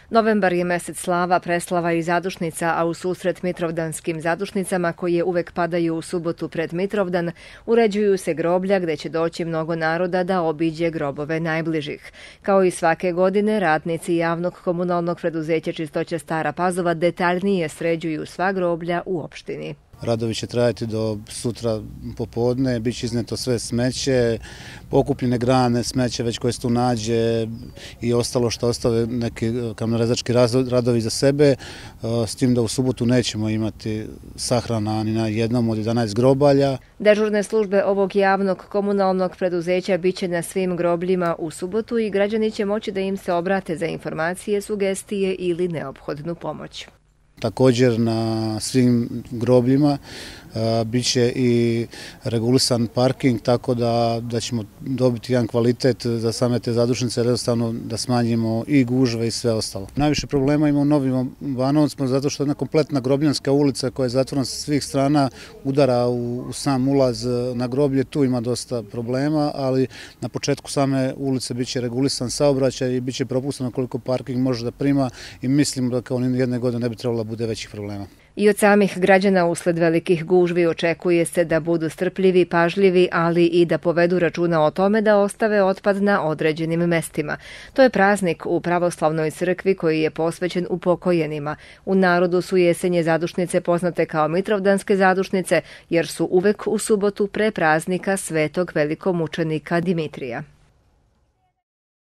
Novembar je mesec slava, preslava i zadušnica, a u susret mitrovdanskim zadušnicama koje uvek padaju u subotu pred Mitrovdan, uređuju se groblja gde će doći mnogo naroda da obiđe grobove najbližih. Kao i svake godine, radnici javnog komunalnog preduzeća Čistoća Stara Pazova detaljnije sređuju sva groblja u opštini. Radovi će trajati do sutra popodne, bit će izneto sve smeće, pokupljene grane, smeće već koje se tu nađe i ostalo što ostave neki kamenorezački radovi za sebe, s tim da u subotu nećemo imati sahrana ni na jednom od 11 grobalja. Dežurne službe ovog javnog komunalnog preduzeća biće na svim grobljima u subotu i građani će moći da im se obrate za informacije, sugestije ili neophodnu pomoć. Također na svim grobljima biće i regulisan parking, tako da ćemo dobiti jedan kvalitet za same te zadušnice, jednostavno da smanjimo i gužve i sve ostalo. Najviše problema imamo u Novom Banovcu zato što je jedna kompletna grobljanska ulica koja je zatvorena sa svih strana, udara u sam ulaz na groblje, tu ima dosta problema, ali na početku same ulice biće regulisan saobraćaj i biće propušteno koliko parking može da prima i mislim da kao ni jedne godine ne bi trebalo da bude većih problema. I od samih građana usled velikih gužvi očekuje se da budu strpljivi, pažljivi, ali i da povedu računa o tome da ostave otpad na određenim mestima. To je praznik u pravoslavnoj crkvi koji je posvećen upokojenima. U narodu su jesenje zadušnice poznate kao mitrovdanske zadušnice, jer su uvek u subotu pre praznika svetog velikomučenika Dimitrija.